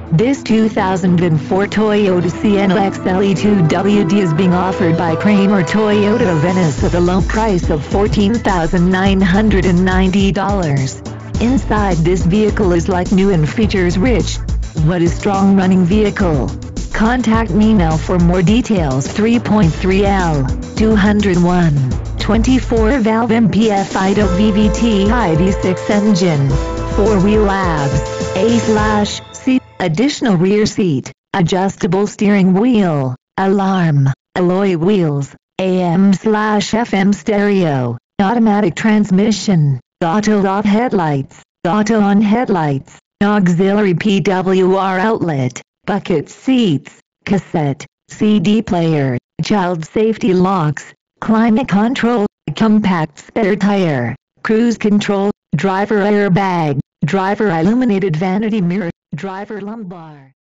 This 2004 Toyota Sienna XLE2WD is being offered by Kramer Toyota of Venice at a low price of $14,990. Inside, this vehicle is like new and features rich. What is strong running vehicle? Contact me now for more details. 3.3L, 201, 24 valve MPF IDO VVT ID6 engine, 4-wheel ABS, A/C, additional rear seat, adjustable steering wheel, alarm, alloy wheels, AM/FM stereo, automatic transmission, auto-off headlights, auto-on headlights, auxiliary PWR outlet, bucket seats, cassette, CD player, child safety locks, climate control, compact spare tire, cruise control, driver airbag, driver illuminated vanity mirror, driver lumbar.